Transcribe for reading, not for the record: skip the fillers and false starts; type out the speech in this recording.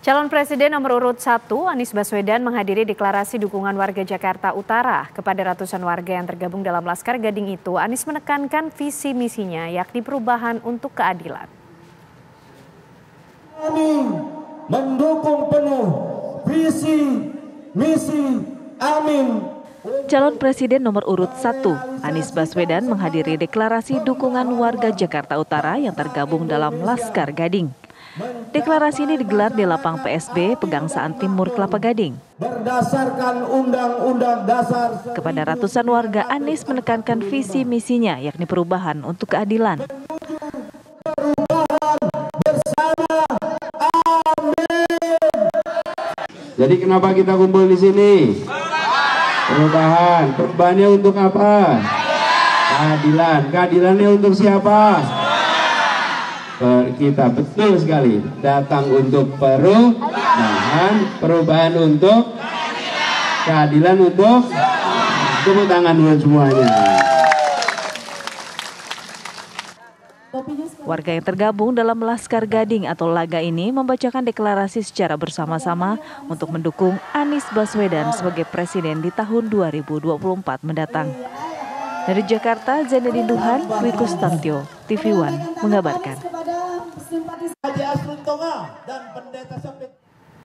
Calon Presiden nomor urut 1, Anies Baswedan menghadiri deklarasi dukungan warga Jakarta Utara. Kepada ratusan warga yang tergabung dalam Laskar Gading itu, Anies menekankan visi misinya yakni perubahan untuk keadilan. Kami mendukung penuh visi misi Amin. Calon Presiden nomor urut 1, Anies Baswedan menghadiri deklarasi dukungan warga Jakarta Utara yang tergabung dalam Laskar Gading. Deklarasi ini digelar di lapang PSB Pegangsaan Timur Kelapa Gading. Berdasarkan Undang-Undang Dasar. Kepada ratusan warga, Anies menekankan visi misinya yakni perubahan untuk keadilan. Perubahan bersama. Amin. Jadi kenapa kita kumpul di sini? Perubahan. Perubahannya untuk apa? Keadilan. Keadilannya untuk siapa? Kita betul sekali datang untuk perubahan untuk keadilan untuk tepuk tangan buat semuanya. Warga yang tergabung dalam Laskar Gading atau Laga ini membacakan deklarasi secara bersama-sama untuk mendukung Anies Baswedan sebagai presiden di tahun 2024 mendatang. Dari Jakarta, Zainuddin Duhan, Dwi Kustantio, TV One mengabarkan. Haji Asrun Tonga dan Pendeta Syafid